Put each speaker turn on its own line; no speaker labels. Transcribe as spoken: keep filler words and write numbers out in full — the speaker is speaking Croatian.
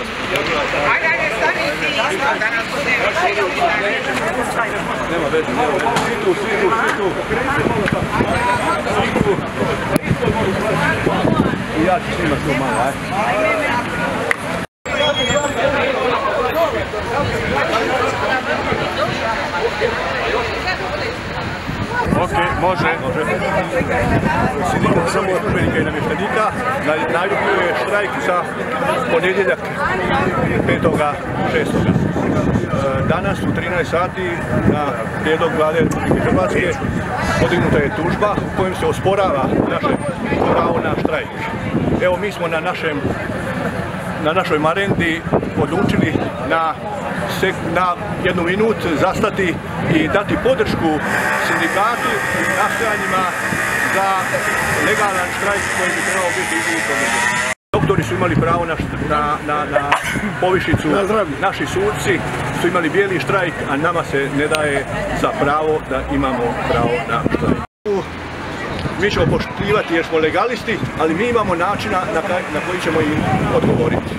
Ajde, ajde, stani ti isto, da nas bude
nema veze, nema veze. Svi tu, svi tu, svi tu. Svi tu. I ja ću snimat to malo, ajde. Ok, može. Sindikat samo službenika i namještenika najavljuje štrajk za ponedjeljak petoga šestoga Danas u trinaest sati na prijedlog Vlade Republike Hrvatske podignuta je tužba u kojom se osporava naše pravo na štrajk. Evo, mi smo na našem na našoj marendi odlučili na, na jednu minut zastati i dati podršku sindikatu i nastojanjima za legalan štrajk koji bi trebao biti izvučen. Doktori su imali pravo na, na, na, na povišicu, naši suci su imali bijeli štrajk, a nama se ne daje za pravo da imamo pravo na štrajk. Mi ćemo poštivati jer smo legalisti, ali mi imamo načina na, kaj, na koji ćemo im odgovoriti.